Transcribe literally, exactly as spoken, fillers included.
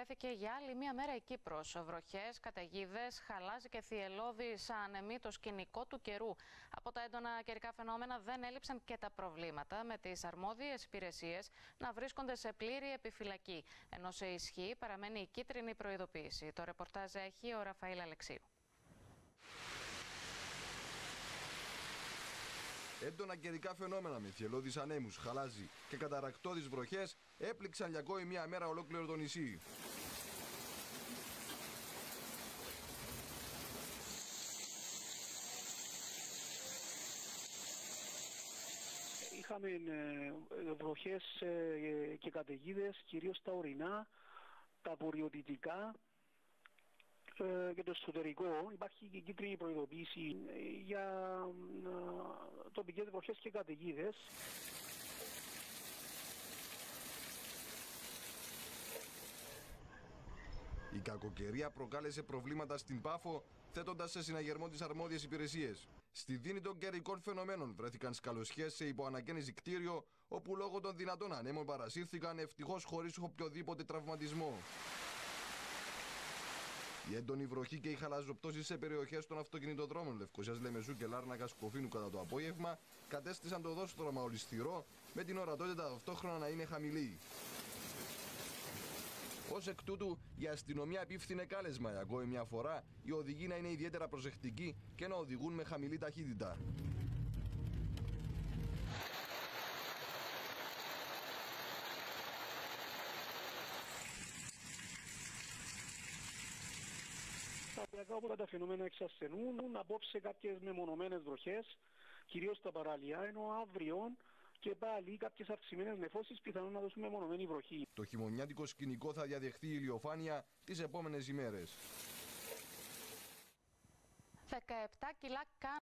βρέθηκε για άλλη μία μέρα η Κύπρος. Βροχές, καταιγίδες, χαλάζι και θυελλώδης ανεμεί το σκηνικό του καιρού. Από τα έντονα καιρικά φαινόμενα δεν έλειψαν και τα προβλήματα, με τις αρμόδιες υπηρεσίες να βρίσκονται σε πλήρη επιφυλακή. Ενώ σε ισχύ παραμένει η κίτρινη προειδοποίηση. Το ρεπορτάζ έχει ο Ραφαήλ Αλεξίου. Έντονα καιρικά φαινόμενα με θυελλώδεις ανέμους, χαλάζι και καταρρακτώδεις βροχές έπληξαν για ακόμη μία μέρα ολόκληρο το νησί. Είχαμε βροχές και καταιγίδες, κυρίως τα ορεινά, τα βορειοδυτικά και το εσωτερικό. Υπάρχει και κίτρινη προειδοποίηση για τοπικές βροχές και καταιγίδες. Η κακοκαιρία προκάλεσε προβλήματα στην Πάφο, θέτοντας σε συναγερμό τις αρμόδιες υπηρεσίες. Στη δίνη των καιρικών φαινομένων βρέθηκαν σκαλωσιές σε υποανακαίνιση κτίριο, όπου λόγω των δυνατών ανέμων παρασύρθηκαν, ευτυχώς χωρίς οποιοδήποτε τραυματισμό. Η έντονη βροχή και οι χαλαζοπτώσεις σε περιοχές των αυτοκινητοδρόμων Λευκωσίας, Λεμεσού και Λάρνακας Κοφίνου κατά το απόγευμα κατέστησαν το δόστρωμα ολισθηρό, με την ορατότητα ταυτόχρονα να είναι χαμηλή. Ως εκ τούτου, η αστυνομία επίφθινε κάλεσμα για ακόμη μια φορά οι οδηγοί να είναι ιδιαίτερα προσεκτικοί και να οδηγούν με χαμηλή ταχύτητα. Σταδιακά όπου τα φαινόμενα εξασθενούν, απόψε κάποιες μεμονωμένες βροχές, κυρίως στα παράλια, ενώ αύριο και πάλι κάποιες αυξημένες νεφώσεις πιθανόν να δώσουν μεμονωμένη βροχή. Το χειμωνιάτικο σκηνικό θα διαδεχθεί ηλιοφάνεια τις επόμενες ημέρες. δεκαεπτά κιλά